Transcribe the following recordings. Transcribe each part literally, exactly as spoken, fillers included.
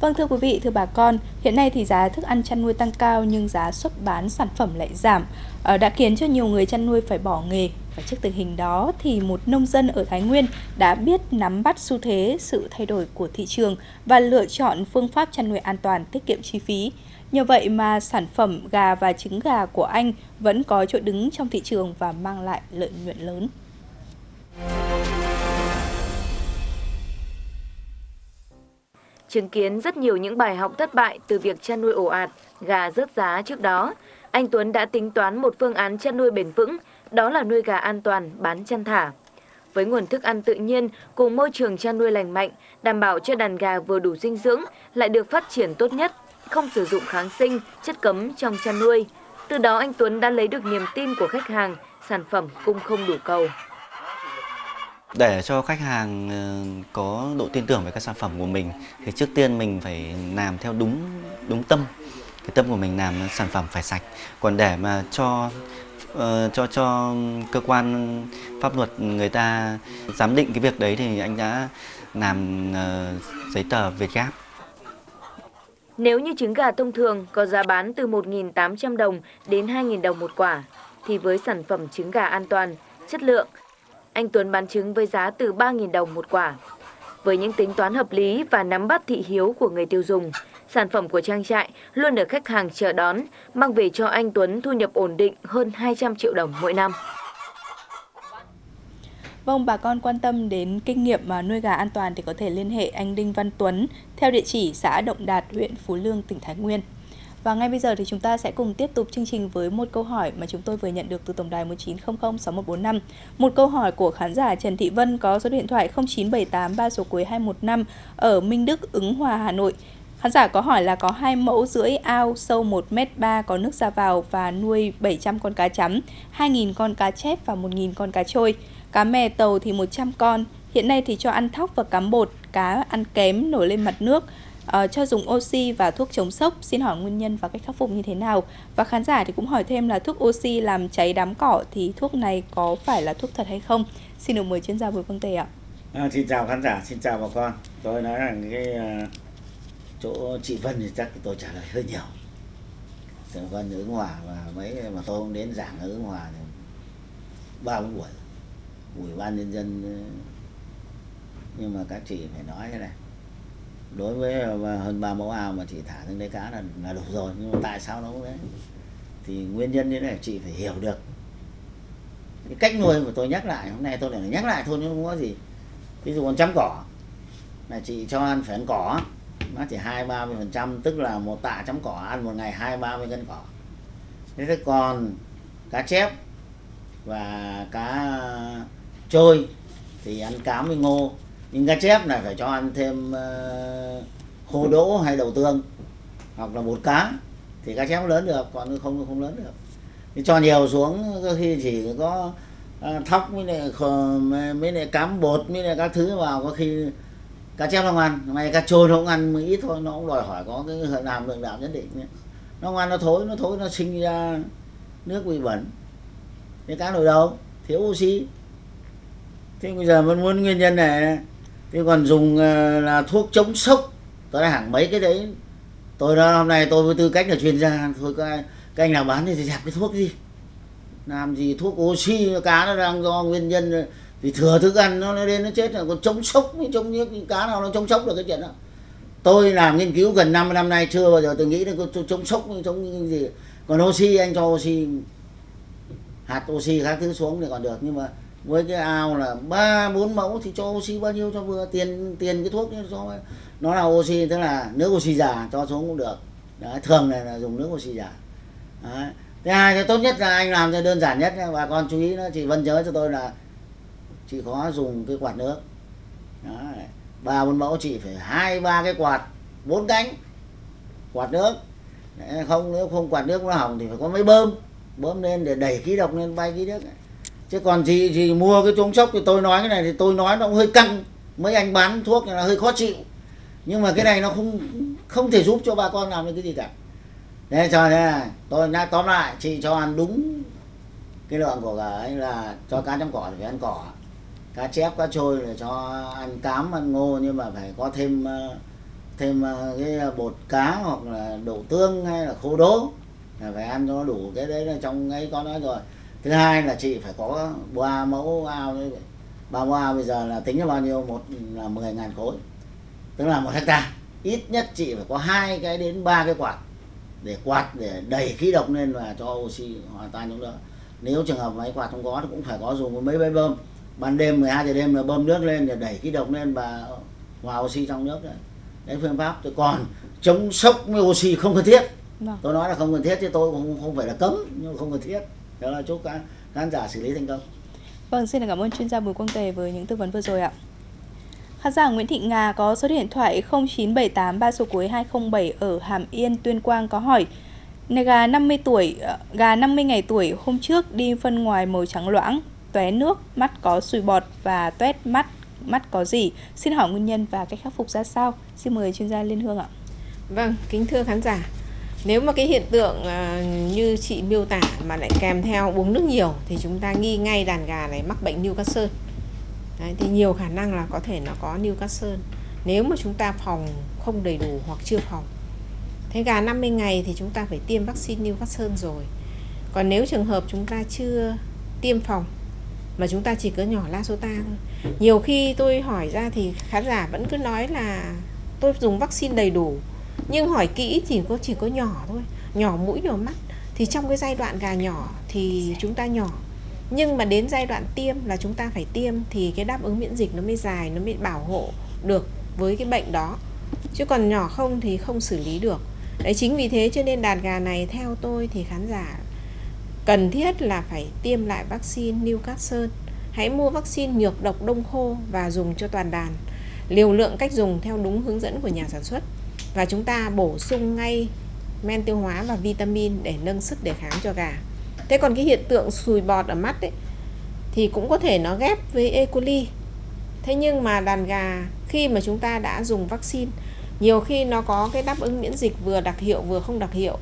Vâng, thưa quý vị, thưa bà con, hiện nay thì giá thức ăn chăn nuôi tăng cao nhưng giá xuất bán sản phẩm lại giảm, ờ, đã khiến cho nhiều người chăn nuôi phải bỏ nghề. Và trước tình hình đó thì một nông dân ở Thái Nguyên đã biết nắm bắt xu thế, sự thay đổi của thị trường và lựa chọn phương pháp chăn nuôi an toàn, tiết kiệm chi phí. Nhờ vậy mà sản phẩm gà và trứng gà của anh vẫn có chỗ đứng trong thị trường và mang lại lợi nhuận lớn. Chứng kiến rất nhiều những bài học thất bại từ việc chăn nuôi ồ ạt, gà rớt giá trước đó, anh Tuấn đã tính toán một phương án chăn nuôi bền vững, đó là nuôi gà an toàn, bán chăn thả. Với nguồn thức ăn tự nhiên cùng môi trường chăn nuôi lành mạnh, đảm bảo cho đàn gà vừa đủ dinh dưỡng, lại được phát triển tốt nhất, không sử dụng kháng sinh, chất cấm trong chăn nuôi. Từ đó anh Tuấn đã lấy được niềm tin của khách hàng, sản phẩm cung không đủ cầu. Để cho khách hàng có độ tin tưởng về các sản phẩm của mình thì trước tiên mình phải làm theo đúng đúng tâm. Cái tâm của mình làm sản phẩm phải sạch. Còn để mà cho uh, cho cho cơ quan pháp luật người ta giám định cái việc đấy thì anh đã làm uh, giấy tờ Việt Gáp. Nếu như trứng gà thông thường có giá bán từ một nghìn tám trăm đồng đến hai nghìn đồng một quả, thì với sản phẩm trứng gà an toàn, chất lượng, anh Tuấn bán trứng với giá từ ba nghìn đồng một quả. Với những tính toán hợp lý và nắm bắt thị hiếu của người tiêu dùng, sản phẩm của trang trại luôn được khách hàng chờ đón, mang về cho anh Tuấn thu nhập ổn định hơn hai trăm triệu đồng mỗi năm. Vâng, bà con quan tâm đến kinh nghiệm mà nuôi gà an toàn thì có thể liên hệ anh Đinh Văn Tuấn theo địa chỉ xã Động Đạt, huyện Phú Lương, tỉnh Thái Nguyên. Và ngay bây giờ thì chúng ta sẽ cùng tiếp tục chương trình với một câu hỏi mà chúng tôi vừa nhận được từ tổng đài một chín không không sáu một bốn năm. Một câu hỏi của khán giả Trần Thị Vân có số điện thoại không chín bảy tám ba số cuối hai một năm ở Minh Đức, Ứng Hòa, Hà Nội. Khán giả có hỏi là có hai mẫu rưỡi ao sâu một mét ba có nước ra vào và nuôi bảy trăm con cá chấm, hai nghìn con cá chép và một nghìn con cá trôi. Cá mè tàu thì một trăm con. Hiện nay thì cho ăn thóc và cám bột, cá ăn kém nổi lên mặt nước. Uh, cho dùng oxy và thuốc chống sốc, xin hỏi nguyên nhân và cách khắc phục như thế nào. Và khán giả thì cũng hỏi thêm là thuốc oxy làm cháy đám cỏ thì thuốc này có phải là thuốc thật hay không? Xin được mời chuyên gia Bùi Quang Tề ạ. À, xin chào khán giả, xin chào bà con. Tôi nói rằng cái uh, chỗ chị Vân thì chắc tôi trả lời hơi nhiều. Chị Vân ở Ứng Hòa và mấy mà tôi không đến giảng ở Ứng Hòa thì ba bốn buổi, Ủy ban nhân dân, nhưng mà các chị phải nói thế này. Đối với hơn ba mẫu ao mà chị thả lên đấy cá là, là đủ rồi, nhưng mà tại sao nó không đấy thì nguyên nhân như thế này chị phải hiểu được cái cách nuôi. Mà tôi nhắc lại hôm nay tôi lại nhắc lại thôi, nhưng không có gì. Ví dụ con chấm cỏ là chị cho ăn phải ăn cỏ, nó chỉ hai ba mươi phần trăm, tức là một tạ chấm cỏ ăn một ngày hai ba mươi cân cỏ. Thế thế còn cá chép và cá trôi thì ăn cám với ngô, nhưng cá chép này phải cho ăn thêm uh, khô đỗ hay đậu tương hoặc là bột cá thì cá chép lớn được, còn không không lớn được. Thì cho nhiều xuống có khi chỉ có uh, thóc với lại mấy lại cám bột với lại các thứ vào, có khi cá chép không ăn, may cá trôi nó cũng ăn một ít thôi, nó cũng đòi hỏi có cái làm lượng đạm nhất định. Nó không ăn nó thối, nó thối nó sinh ra nước bị bẩn. Cái cá nổi đâu thiếu oxy. Thế bây giờ vẫn muốn nguyên nhân này. Thế còn dùng uh, là thuốc chống sốc, tôi đã hàng mấy cái đấy. Tôi đó hôm nay tôi với tư cách là chuyên gia, thôi các, các anh nào bán thì dẹp cái thuốc gì, làm gì thuốc oxy, cá nó đang do nguyên nhân vì thừa thức ăn nó lên nó chết. Là còn chống sốc với chống nước, cá nào nó chống sốc được cái chuyện đó. Tôi làm nghiên cứu gần năm năm nay chưa bao giờ tôi nghĩ đến chống sốc chống cái gì. Còn oxy anh cho oxy, hạt oxy các thứ xuống thì còn được, nhưng mà với cái ao là ba bốn mẫu thì cho oxy bao nhiêu cho vừa, tiền tiền cái thuốc cho nó là oxy, tức là nước oxy già cho xuống cũng được. Đấy, thường này là dùng nước oxy già. Đấy. Thứ hai thì tốt nhất là anh làm cho đơn giản nhất, bà con chú ý đó, chị Vân nhớ cho tôi là chị có dùng cái quạt nước. Đấy. Ba bốn mẫu chị phải hai ba cái quạt bốn cánh quạt nước. Đấy, không nếu không quạt nước nó hỏng thì phải có máy bơm bơm lên để đẩy khí độc lên bay khí nước. Chứ còn chị chị mua cái chống sốc thì tôi nói cái này thì tôi nói nó cũng hơi căng, mấy anh bán thuốc là hơi khó chịu, nhưng mà cái này nó không không thể giúp cho bà con làm được cái gì cả. Thế cho nên là tôi nói tóm lại, chị cho ăn đúng cái lượng của gà ấy, là cho cá chấm cỏ thì phải ăn cỏ, cá chép cá trôi là cho ăn cám ăn ngô, nhưng mà phải có thêm uh, thêm cái bột cá hoặc là đậu tương hay là khô đỗ, là phải ăn cho nó đủ. Cái đấy là trong ấy có nói rồi. Thứ hai là chị phải có ba mẫu ao đấy, ba mẫu ao bây giờ là tính là bao nhiêu, một là mười ngàn khối, tức là một hecta. Ít nhất chị phải có hai cái đến ba cái quạt để quạt để đẩy khí độc lên và cho oxy hòa tan trong đó. Nếu trường hợp máy quạt không có thì cũng phải có dùng mấy máy bơm, ban đêm mười hai giờ đêm là bơm nước lên để đẩy khí độc lên và hòa oxy trong nước. Đấy, đấy phương pháp. Tôi còn chống sốc với oxy không cần thiết. Vâng. Tôi nói là không cần thiết chứ tôi cũng không phải là cấm, nhưng không cần thiết. Đó là chúc các khán giả xử lý thành công. Vâng, xin cảm ơn chuyên gia Bùi Quang Tề với những tư vấn vừa rồi ạ. Khán giả Nguyễn Thị Ngà có số điện thoại không chín bảy tám ba số cuối hai không bảy ở Hàm Yên, Tuyên Quang có hỏi: này gà năm mươi tuổi, gà năm mươi ngày tuổi hôm trước đi phân ngoài màu trắng loãng, tóe nước, mắt có sùi bọt và toét mắt, mắt có gì? Xin hỏi nguyên nhân và cách khắc phục ra sao? Xin mời chuyên gia Liên Hương ạ. Vâng, kính thưa khán giả, nếu mà cái hiện tượng uh, như chị miêu tả mà lại kèm theo uống nước nhiều thì chúng ta nghi ngay đàn gà này mắc bệnh Newcastle. Đấy, thì nhiều khả năng là có thể nó có Newcastle nếu mà chúng ta phòng không đầy đủ hoặc chưa phòng. Thế gà năm mươi ngày thì chúng ta phải tiêm vaccine Newcastle rồi. Còn nếu trường hợp chúng ta chưa tiêm phòng mà chúng ta chỉ có nhỏ Lasota thôi, nhiều khi tôi hỏi ra thì khán giả vẫn cứ nói là tôi dùng vaccine đầy đủ, nhưng hỏi kỹ thì có chỉ có nhỏ thôi, nhỏ mũi nhỏ mắt. Thì trong cái giai đoạn gà nhỏ thì chúng ta nhỏ, nhưng mà đến giai đoạn tiêm là chúng ta phải tiêm thì cái đáp ứng miễn dịch nó mới dài, nó mới bảo hộ được với cái bệnh đó. Chứ còn nhỏ không thì không xử lý được. Đấy, chính vì thế cho nên đàn gà này theo tôi thì khán giả cần thiết là phải tiêm lại vaccine Newcastle. Hãy mua vaccine nhược độc đông khô và dùng cho toàn đàn. Liều lượng cách dùng theo đúng hướng dẫn của nhà sản xuất. Và chúng ta bổ sung ngay men tiêu hóa và vitamin để nâng sức đề kháng cho gà. Thế còn cái hiện tượng sùi bọt ở mắt ấy, thì cũng có thể nó ghép với E. coli. Thế nhưng mà đàn gà khi mà chúng ta đã dùng vaccine, nhiều khi nó có cái đáp ứng miễn dịch vừa đặc hiệu vừa không đặc hiệu.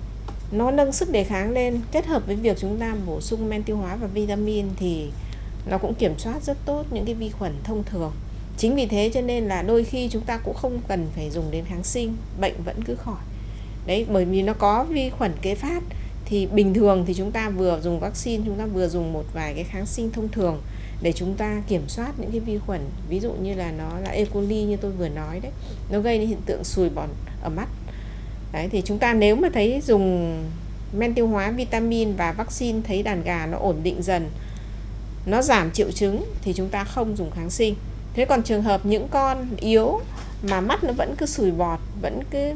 Nó nâng sức đề kháng lên, kết hợp với việc chúng ta bổ sung men tiêu hóa và vitamin thì nó cũng kiểm soát rất tốt những cái vi khuẩn thông thường. Chính vì thế cho nên là đôi khi chúng ta cũng không cần phải dùng đến kháng sinh, bệnh vẫn cứ khỏi. Đấy, bởi vì nó có vi khuẩn kế phát. Thì bình thường thì chúng ta vừa dùng vaccine, chúng ta vừa dùng một vài cái kháng sinh thông thường để chúng ta kiểm soát những cái vi khuẩn. Ví dụ như là nó là E. coli như tôi vừa nói đấy, nó gây nên hiện tượng sùi bọt ở mắt. Đấy, thì chúng ta nếu mà thấy dùng men tiêu hóa, vitamin và vaccine thấy đàn gà nó ổn định dần, nó giảm triệu chứng thì chúng ta không dùng kháng sinh. Thế còn trường hợp những con yếu mà mắt nó vẫn cứ sùi bọt, vẫn cứ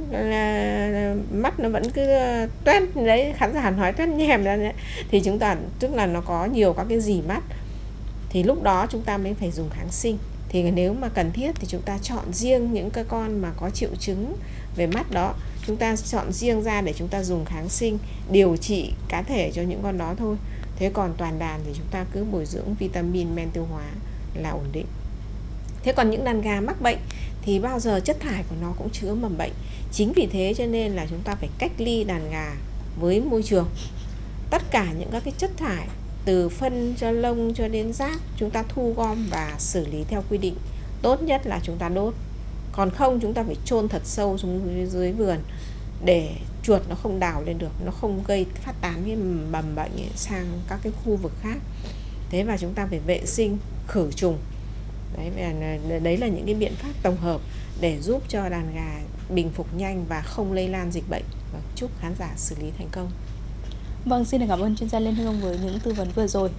là, mắt nó vẫn cứ toét đấy, khán giả nói toét nhèm ra đấy, thì chúng ta tức là nó có nhiều các cái rỉ mắt, thì lúc đó chúng ta mới phải dùng kháng sinh. Thì nếu mà cần thiết thì chúng ta chọn riêng những cái con mà có triệu chứng về mắt đó, chúng ta chọn riêng ra để chúng ta dùng kháng sinh điều trị cá thể cho những con đó thôi. Thế còn toàn đàn thì chúng ta cứ bồi dưỡng vitamin, men tiêu hóa là ổn định. Thế còn những đàn gà mắc bệnh thì bao giờ chất thải của nó cũng chứa mầm bệnh. Chính vì thế cho nên là chúng ta phải cách ly đàn gà với môi trường. Tất cả những các cái chất thải từ phân cho lông cho đến rác chúng ta thu gom và xử lý theo quy định. Tốt nhất là chúng ta đốt. Còn không chúng ta phải chôn thật sâu xuống dưới vườn để chuột nó không đào lên được, nó không gây phát tán cái mầm bệnh ấy sang các cái khu vực khác. Thế và chúng ta phải vệ sinh, khử trùng. Đấy, và đấy là những cái biện pháp tổng hợp để giúp cho đàn gà bình phục nhanh và không lây lan dịch bệnh. Và chúc khán giả xử lý thành công. Vâng, xin được cảm ơn chuyên gia Liên Hương với những tư vấn vừa rồi.